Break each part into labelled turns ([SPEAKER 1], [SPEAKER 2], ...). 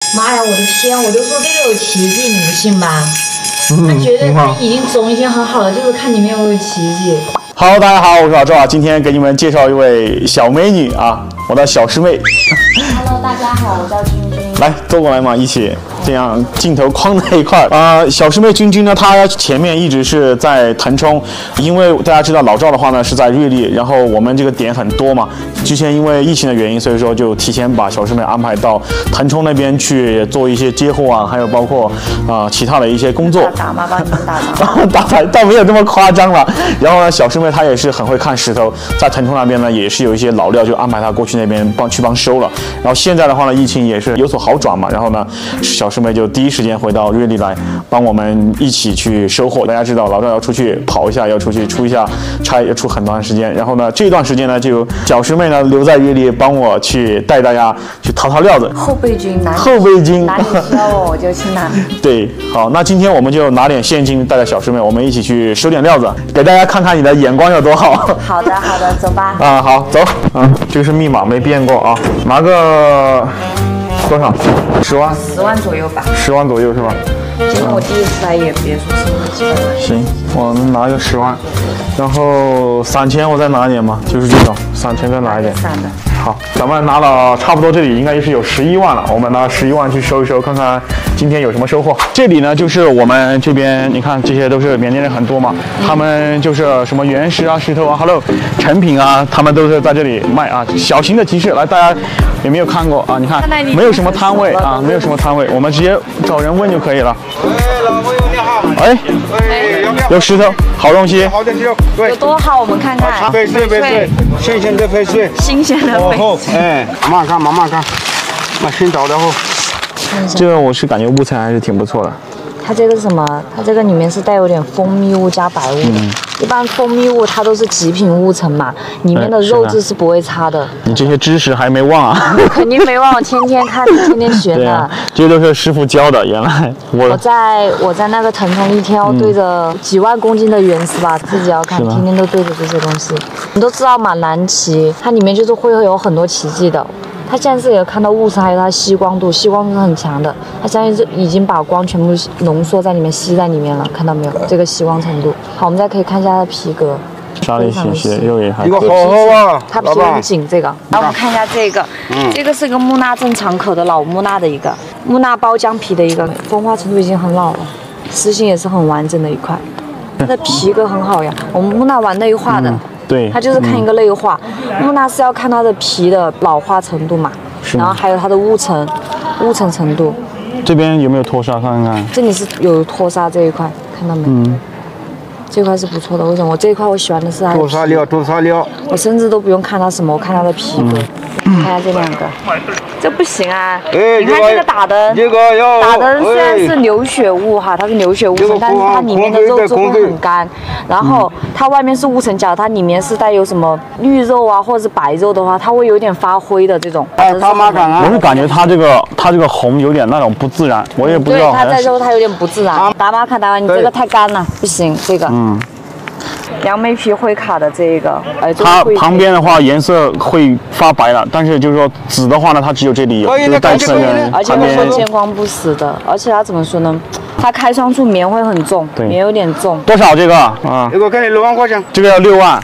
[SPEAKER 1] 妈呀，我的天！我就说这个有奇迹，你不信吧？他觉得他已经种已经很好了，就是看里面有没有奇迹。
[SPEAKER 2] Hello， 大家好，我是老赵啊，今天给你们介绍一位小美女啊，我的小师妹。
[SPEAKER 1] Hello， 大家好，我叫君君。
[SPEAKER 2] 来，坐过来嘛，一起这样镜头框在一块儿。小师妹君君呢，她前面一直是在腾冲，因为大家知道老赵的话呢是在瑞丽，然后我们这个点很多嘛。之前因为疫情的原因，所以说就提前把小师妹安排到腾冲那边去做一些接货啊，还有包括其他的一些工作。
[SPEAKER 1] 打吗？帮你们打
[SPEAKER 2] 打牌倒没有这么夸张了。然后呢，小师妹她也是很会看石头，在腾冲那边呢也是有一些老料，就安排她过去那边帮收了。然后现在的话呢，疫情也是有所好转嘛，然后呢，小师妹就第一时间回到瑞丽来帮我们一起去收货。大家知道老赵要出去跑一下，要出去出一下差，要出很长时间。然后呢，这段时间呢，就小师妹呢留在瑞丽帮我去带大家去淘料子。
[SPEAKER 1] 后备军，
[SPEAKER 2] 后备军，
[SPEAKER 1] 哪里需要我就去哪。
[SPEAKER 2] 对，好，那今天我们就拿点现金带着小师妹，我们一起去收点料子，给大家看看你的眼光有多好。
[SPEAKER 1] 好的，好的，走吧。
[SPEAKER 2] 好，走。这个是密码，没变过啊，拿个多少？10万
[SPEAKER 1] ？10万左右吧。
[SPEAKER 2] 10万左右是吧？
[SPEAKER 1] 因为我第一次来也别墅是基本的。
[SPEAKER 2] 行，我们拿一个10万，然后3000我再拿一点嘛，就是这种3000再拿一点。
[SPEAKER 1] 散的。
[SPEAKER 2] 好，咱们拿了差不多，这里应该是有11万了。我们拿11万去收一收，看看今天有什么收获。这里呢，就是我们这边，你看这些都是缅甸人很多嘛，他们就是什么原石啊、石头啊，还有成品啊，他们都是在这里卖啊。小型的集市，来大家有没有看过啊？你看没有什么摊位啊，没有什么摊位，我们直接找人问就可以了。
[SPEAKER 3] 老朋友你好。
[SPEAKER 2] 有石头，好东西。
[SPEAKER 3] 好的石头，对。
[SPEAKER 1] 有多好？我们看看。
[SPEAKER 3] 翡翠，新鲜的翡翠。
[SPEAKER 1] 新鲜的翡翠。
[SPEAKER 3] 慢慢看，那新找的货。
[SPEAKER 2] 这个我是感觉物层还是挺不错的。
[SPEAKER 1] 它这个是什么？它这个里面是带有点蜂蜜物加白雾的。一般蜂蜜物它都是极品物层嘛，里面的肉质是不会差的。
[SPEAKER 2] 你这些知识还没忘啊？
[SPEAKER 1] 肯定没忘，我天天看，天天学的。
[SPEAKER 2] 这些都是师傅教的，原来我
[SPEAKER 1] 在那个腾冲一天要对着几万公斤的原石吧，自己要看，天天都对着这些东西。你都知道嘛，蓝旗它里面就是会有很多奇迹的。它现在是有看到雾层，还有它吸光度是很强的。它相当于是已经把光全部浓缩在里面，吸在里面了，看到没有？这个吸光程度。好，我们再可以看一下它的皮革，
[SPEAKER 2] 沙里斜斜，肉也还。
[SPEAKER 3] 一个好啊，
[SPEAKER 1] 它皮很紧，这个。来，我们看一下这个，这个是个木纳正常口的老木纳的一个木纳包浆皮的一个，风化程度已经很老了，实心也是很完整的一块。它的皮革很好呀，我们木纳玩内化的。
[SPEAKER 2] 对，
[SPEAKER 1] 它就是看一个内化，木纳是要看它的皮的老化程度嘛，然后还有它的雾层程度。
[SPEAKER 2] 这边有没有脱砂？看看。
[SPEAKER 1] 这里是有脱砂这一块，看到没？这块是不错的。为什么？我这一块我喜欢的是它的皮。
[SPEAKER 3] 多沙料。
[SPEAKER 1] 我甚至都不用看它什么，我看它的皮革。看下这2个，这不行啊！你看这个打灯，打灯虽然是流血雾哈，它是流血雾层，但是它里面的肉质会很干。然后它外面是雾层角，它里面是带有什么绿肉啊，或者是白肉的话，它会有点发灰的这种。
[SPEAKER 2] 我是感觉它这个红有点那种不自然，我也不知道。
[SPEAKER 1] 对，它在肉它有点不自然。达玛卡，你这个太干了，不行，这个。杨梅皮灰卡的这一个，
[SPEAKER 2] 它旁边的话颜色会发白了，但是就是说紫的话呢，它只有这里有，就是带刺的。
[SPEAKER 1] 而且它会见光不死的，而且它怎么说呢？它开窗处棉会很重，棉有点重。
[SPEAKER 2] 多少这个？
[SPEAKER 3] 这个给你6万块钱。
[SPEAKER 2] 这个要6万。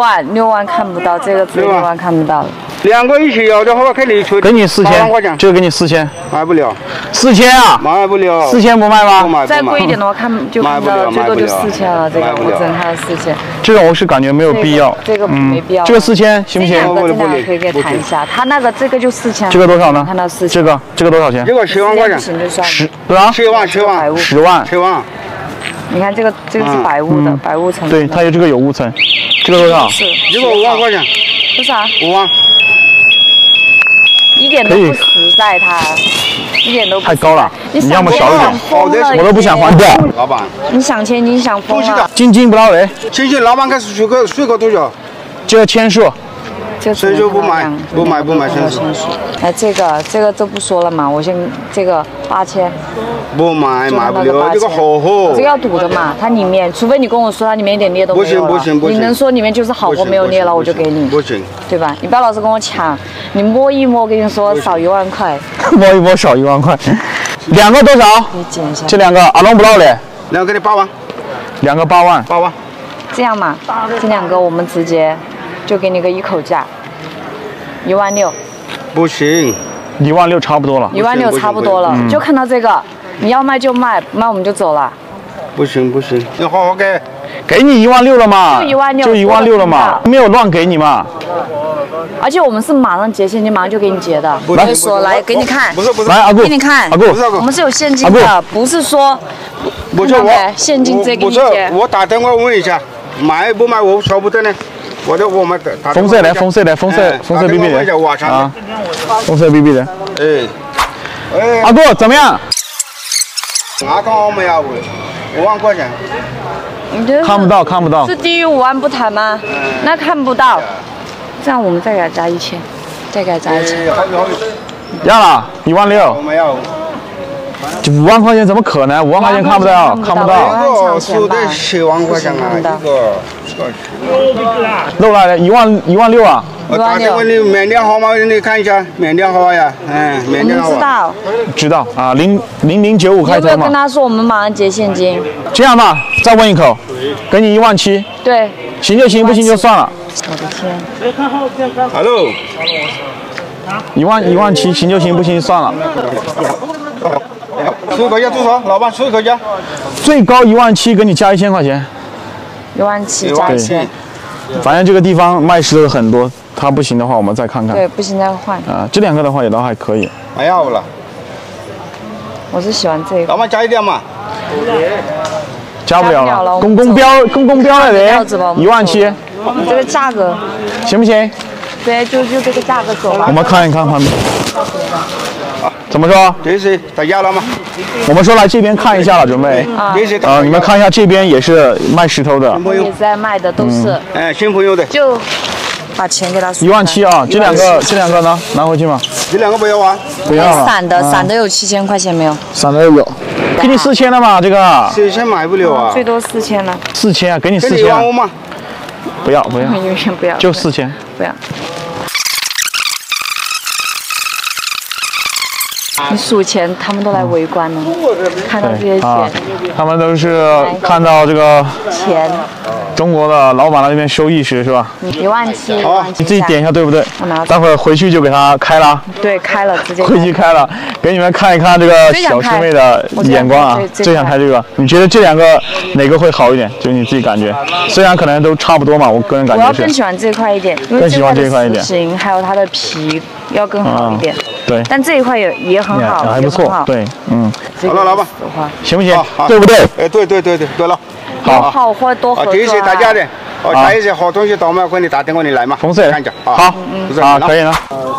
[SPEAKER 1] 6万看不到，这个6万看不到了。
[SPEAKER 3] 2个一起要的话，给你出。
[SPEAKER 2] 给你4000块钱，这个给你4000。
[SPEAKER 3] 卖不了。
[SPEAKER 2] 4000啊？
[SPEAKER 3] 卖不了。
[SPEAKER 2] 4000不卖吗？
[SPEAKER 1] 再贵一点的话，看到了，最多就4000了。这个我只能看到4000。
[SPEAKER 2] 这个我是感觉没有必要。
[SPEAKER 1] 这个没必要。
[SPEAKER 2] 这个4000行不行？
[SPEAKER 1] 这两个可以谈一下。他那个这个就4000。
[SPEAKER 2] 这个多少呢？
[SPEAKER 1] 看到4000。
[SPEAKER 2] 这个多少钱？
[SPEAKER 3] 这个10万块钱。
[SPEAKER 2] 多少
[SPEAKER 3] ？10万。10万。
[SPEAKER 1] 你看这个是白雾的，白雾层。
[SPEAKER 2] 对，它有这个有雾层。这个多少？
[SPEAKER 3] 这个5万块钱。
[SPEAKER 1] 多少
[SPEAKER 3] ？5万。
[SPEAKER 1] 一点都不实在，它一点都不
[SPEAKER 2] 太高了。你要么少一点，我都不想还掉。
[SPEAKER 3] 老板，
[SPEAKER 1] 你想钱已经想疯了。
[SPEAKER 2] 斤不到位。
[SPEAKER 3] 老板看水果多少？
[SPEAKER 2] 这个签数。
[SPEAKER 3] 深水不买，不买深水。
[SPEAKER 1] 哎，这个就不说了嘛，我先这个8000。
[SPEAKER 3] 不买不了，这个好货。
[SPEAKER 1] 这个要堵着嘛，它里面，除非你跟我说它里面一点裂都没有了。
[SPEAKER 3] 不行。
[SPEAKER 1] 你能说里面就是好货没有裂了，我就给你。
[SPEAKER 3] 不行。
[SPEAKER 1] 对吧？你不要老是跟我抢，你摸一摸，我跟你说少1万块。
[SPEAKER 2] 摸一摸少1万块。2个多少？
[SPEAKER 1] 你减一下。
[SPEAKER 2] 这2个阿龙不到嘞。
[SPEAKER 3] 2个给你8万。
[SPEAKER 2] 2个8万。
[SPEAKER 3] 8万。
[SPEAKER 1] 这样嘛，这2个我们直接就给你个一口价，16000。
[SPEAKER 3] 不行
[SPEAKER 2] ，16000差不多了。
[SPEAKER 1] 16000差不多了，就看到这个，你要卖就卖，不卖我们就走了。
[SPEAKER 3] 不行，你好好给。
[SPEAKER 2] 给你16000了嘛？
[SPEAKER 1] 就16000，
[SPEAKER 2] 就16000了嘛，没有乱给你嘛。
[SPEAKER 1] 而且我们是马上结现金，马上就给你结的。
[SPEAKER 2] 来，
[SPEAKER 1] 说来给你看，
[SPEAKER 3] 不是，
[SPEAKER 2] 来阿顾，
[SPEAKER 1] 给你看，
[SPEAKER 2] 阿顾，
[SPEAKER 1] 我们是有现金的，不是说，
[SPEAKER 3] 不是我
[SPEAKER 1] 现金直接给你结。
[SPEAKER 3] 我打电话问一下，买不买我说不定呢。我们打。
[SPEAKER 2] 风色BB 的啊，风色 BB 的。
[SPEAKER 3] 哎，
[SPEAKER 2] 阿顾怎么样？
[SPEAKER 3] 那个我没要5万块钱。
[SPEAKER 2] 看不到。
[SPEAKER 1] 是低于5万不谈吗？那看不到。这样我们再给他加1000，再给他加1000。
[SPEAKER 2] 要了16000。
[SPEAKER 3] 我没有。
[SPEAKER 2] 这5万块钱怎么可能？5万块钱看不到。
[SPEAKER 3] 这个输的10万块钱啊，这个。
[SPEAKER 2] 漏了16000啊。
[SPEAKER 3] 我打电话你缅甸号码你看一下，缅甸号呀，缅甸号。
[SPEAKER 2] 知道啊，0095开头嘛。
[SPEAKER 1] 有没有跟他说我们马上结现金？
[SPEAKER 2] 这样吧，再问一口，给你17000。
[SPEAKER 1] 对。
[SPEAKER 2] 行就行，不行就算了。
[SPEAKER 1] 我的天。
[SPEAKER 3] Hello。
[SPEAKER 2] 17000行就行，不行算了。
[SPEAKER 3] 出口价多少？老板出口价。
[SPEAKER 2] 最高17000，给你加1000块钱。
[SPEAKER 1] 17000加1000。
[SPEAKER 2] 反正这个地方卖石头的很多，它不行的话我们再看看。
[SPEAKER 1] 对，不行再换。
[SPEAKER 2] 啊，这2个的话也都还可以。
[SPEAKER 3] 没有了。
[SPEAKER 1] 我是喜欢这个。
[SPEAKER 3] 老板加一点嘛。
[SPEAKER 2] 加不了了。公共标了得17000。
[SPEAKER 1] 你这个价格
[SPEAKER 2] 行不行？
[SPEAKER 1] 对，就这个价格走了。
[SPEAKER 2] 我们看一看旁边。怎么说？
[SPEAKER 3] 这是打压了吗？
[SPEAKER 2] 我们说来这边看一下了，准备。你们看一下这边也是卖石头的。
[SPEAKER 1] 也在卖的都是。
[SPEAKER 3] 新朋友的。
[SPEAKER 1] 就把钱给他。
[SPEAKER 2] 17000啊，这两个呢？拿回去吗？
[SPEAKER 3] 这2个不要啊。
[SPEAKER 2] 不要了。
[SPEAKER 1] 散的有7000块钱没有？
[SPEAKER 2] 散的有。给你4000了嘛，这个。
[SPEAKER 3] 4000买不了啊。
[SPEAKER 1] 最多4000了。
[SPEAKER 2] 4000啊，给你4000。
[SPEAKER 3] 给你15000吗？
[SPEAKER 2] 不要。
[SPEAKER 1] 永远不要。
[SPEAKER 2] 就4000。
[SPEAKER 1] 不要。你数钱，他们都来围观了，看到这些钱，
[SPEAKER 2] 他们都是看到这个
[SPEAKER 1] 钱。
[SPEAKER 2] 中国的老板那边收意识是吧
[SPEAKER 1] ？17000。
[SPEAKER 2] 好，你自己点一下对不对？待会儿回去就给他开了。
[SPEAKER 1] 对，开了，直接。
[SPEAKER 2] 回去开了，给你们看一看这个小师妹的眼光啊！最想开这个，你觉得这2个哪个会好一点？就是你自己感觉，虽然可能都差不多嘛，我个人感觉是。
[SPEAKER 1] 我要更喜欢这块一点，因为
[SPEAKER 2] 更喜欢这块一点。
[SPEAKER 1] 形还有它的皮要更好一点。
[SPEAKER 2] 对。
[SPEAKER 1] 但这一块也很好，
[SPEAKER 2] 还不错。对，
[SPEAKER 3] 好了，老板，
[SPEAKER 2] 行不行？对不对？
[SPEAKER 3] 哎，对了。
[SPEAKER 1] 好或多合作。
[SPEAKER 3] 谢谢大家的。加一些好东西到我们给你打电话你来嘛。
[SPEAKER 2] 红色。
[SPEAKER 3] 看一下。
[SPEAKER 2] 好，可以了。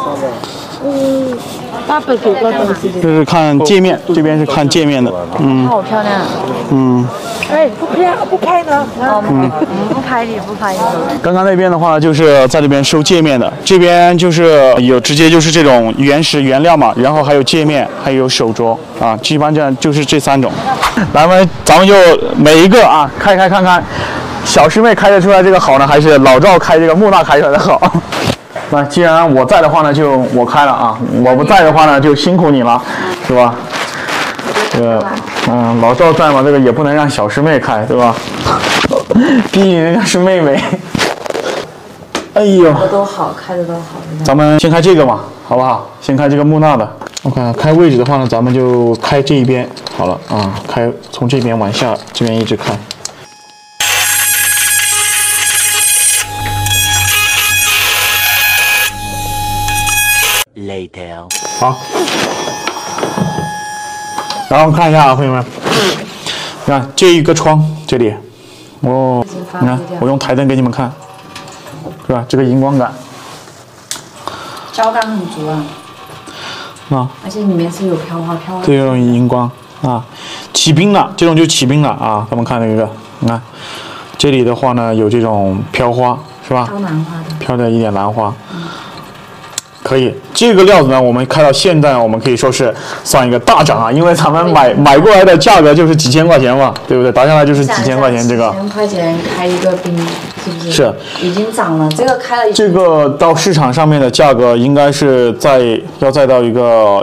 [SPEAKER 1] 800多个东西。
[SPEAKER 2] 这是看界面，这边是看界面的。
[SPEAKER 1] 好漂亮。哎，不拍呢？不拍你。
[SPEAKER 2] 刚刚那边的话就是在这边收界面的，这边就是有直接就是这种原石原料嘛，然后还有界面，还有手镯啊，基本上就是这3种。咱们就每一个啊开看看，小师妹开得出来这个好呢，还是老赵开这个木讷开出来的好？那既然我在的话呢，就我开了啊；我不在的话呢，就辛苦你了，是吧？这个，老赵在嘛，这个也不能让小师妹开，对吧？毕竟人家是妹妹。哎呦，
[SPEAKER 1] 都好，开的都好。
[SPEAKER 2] 咱们先开这个嘛，好不好？先开这个木讷的。我看开位置的话呢，咱们就开这一边好了啊，开从这边往下，这边一直开。好，然后看一下啊，朋友们，你看这一个窗这里，你看我用台灯给你们看，是吧？这个荧光感，
[SPEAKER 1] 胶感很足啊，而且里面是有飘花，
[SPEAKER 2] 这种荧光啊，起冰了，这种就起冰了啊。咱们看那个，你看这里的话呢有这种飘花， 是吧？
[SPEAKER 1] 飘兰花的，
[SPEAKER 2] 飘的一点兰花。可以，这个料子呢，我们开到现在，我们可以说是算一个大涨啊，因为咱们买过来的价格就是几千块钱嘛，对不对？打下来就是几千块钱这个。
[SPEAKER 1] 几千块钱开一个冰，是不是？
[SPEAKER 2] 是。
[SPEAKER 1] 已经涨了，这个开了。
[SPEAKER 2] 这个到市场上面的价格应该是要再到一个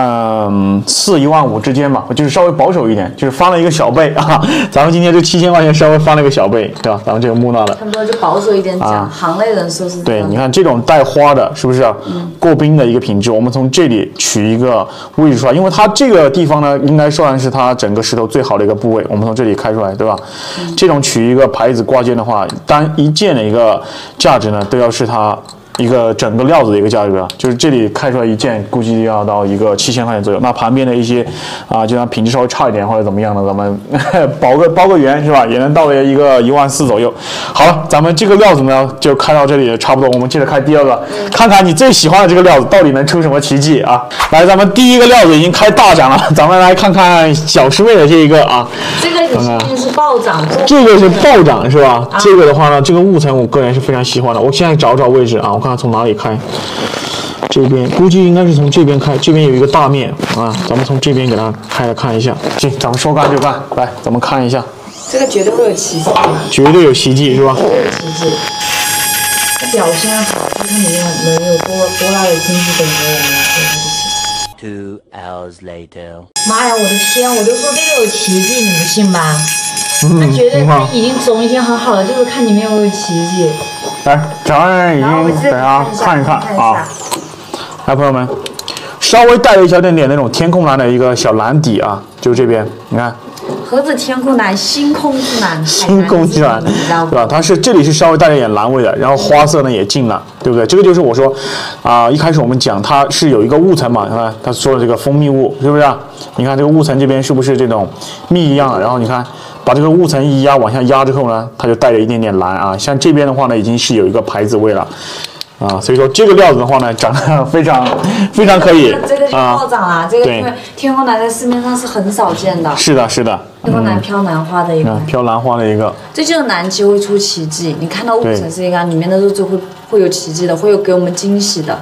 [SPEAKER 2] 14000、15000之间吧，就是稍微保守一点，就是翻了一个小倍啊。咱们今天这7000块钱稍微翻了一个小倍，对吧？咱们这个木讷的。
[SPEAKER 1] 差不多就保守一点讲，行内人说是。
[SPEAKER 2] 对，你看这种带花的，是不是？过冰的一个品质，我们从这里取一个位置出来，因为它这个地方呢，应该算是它整个石头最好的一个部位，我们从这里开出来，对吧？这种取一个牌子挂件的话，单一件的一个价值呢，都要是它一个整个料子的一个价格，就是这里开出来一件，估计要到一个7000块钱左右。那旁边的一些就像品质稍微差一点或者怎么样的，咱们包个圆是吧，也能到了一个14000左右。好了，咱们这个料子呢就开到这里差不多，我们接着开第二个，看看你最喜欢的这个料子到底能出什么奇迹啊！来，咱们第一个料子已经开大涨了，咱们来看看小师妹的这一个啊。
[SPEAKER 1] 这个也是暴涨，
[SPEAKER 2] 这个是暴涨是吧？这个的话呢，这个雾层我个人是非常喜欢的。我现在找位置啊，我看看从哪里开。这边估计应该是从这边开，这边有一个大面啊，咱们从这边给它开来看一下。行，咱们说干就干，来，咱们看一下。
[SPEAKER 1] 这个绝对会有奇迹，
[SPEAKER 2] 绝对有奇迹是吧？
[SPEAKER 1] 有奇迹。它表现好，看看里面能有多大的天气等着我们来做这个事。
[SPEAKER 4] 2 hours later。
[SPEAKER 1] 妈呀，我的天！我就说这个有奇迹，你不信吧？他绝对已经总已经很好了，就是看里面有没有奇迹。
[SPEAKER 2] 来，咱们已经等下看一看啊。来，朋友们，稍微带了一小点那种天空蓝的一个小蓝底啊，就是这边，你看。
[SPEAKER 1] 何止天空蓝，星空之蓝，
[SPEAKER 2] 星空之蓝，对吧？它是这里是稍微带了一点蓝味的，然后花色呢也进了，对不对？这个就是我说一开始我们讲它是有一个雾层嘛，你看他说的这个蜂蜜雾，是不是？你看这个雾层这边是不是这种蜜一样的？然后你看把这个雾层一压往下压之后呢，它就带了一点点蓝啊。像这边的话呢，已经是有一个牌子味了。所以说这个料子的话呢，长得非常可以。
[SPEAKER 1] 这个就暴涨了，这个因为天空蓝在市面上是很少见的。
[SPEAKER 2] 是的，是的。
[SPEAKER 1] 天空蓝飘兰花的一个。
[SPEAKER 2] 飘兰花的一个。这
[SPEAKER 1] 就是南极会出奇迹，你看到雾层是一个，里面的肉质会有奇迹的，会有给我们惊喜的。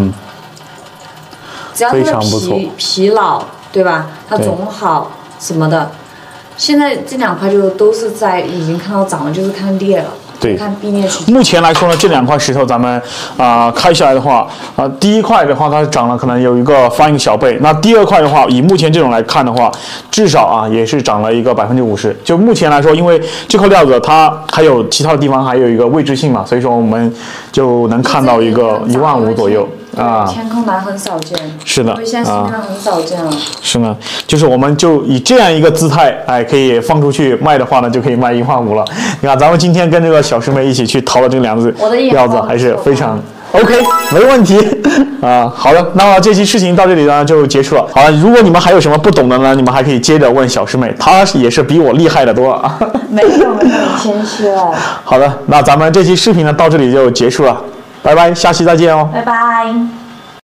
[SPEAKER 1] 只要这个皮老，对吧？它种好什么的，现在这2块就都是已经看到涨了，就是看裂了。
[SPEAKER 2] 对，目前来说呢，这2块石头咱们开下来的话，第一块的话它涨了可能有翻一个小倍，那第2块的话，以目前这种来看的话，至少也是涨了一个50%。就目前来说，因为这块料子它还有其他的地方还有一个未知性嘛，所以说我们就能看到一个15000左右。
[SPEAKER 1] 天空蓝很少见，
[SPEAKER 2] 是的，
[SPEAKER 1] 因为现在市面上很少见了。是
[SPEAKER 2] 呢，就是我们就以这样一个姿态，可以放出去卖的话呢，就可以卖15000了。你看，咱们今天跟这个小师妹一起去淘了这个2只料子，还是非常 OK， 没问题好的，那么这期事情到这里呢就结束了。好了，如果你们还有什么不懂的呢，你们还可以接着问小师妹，她也是比我厉害的多。
[SPEAKER 1] 没有，谦虚了。
[SPEAKER 2] 好的，那咱们这期视频呢到这里就结束了。拜拜，下期再见哦。
[SPEAKER 1] 拜拜。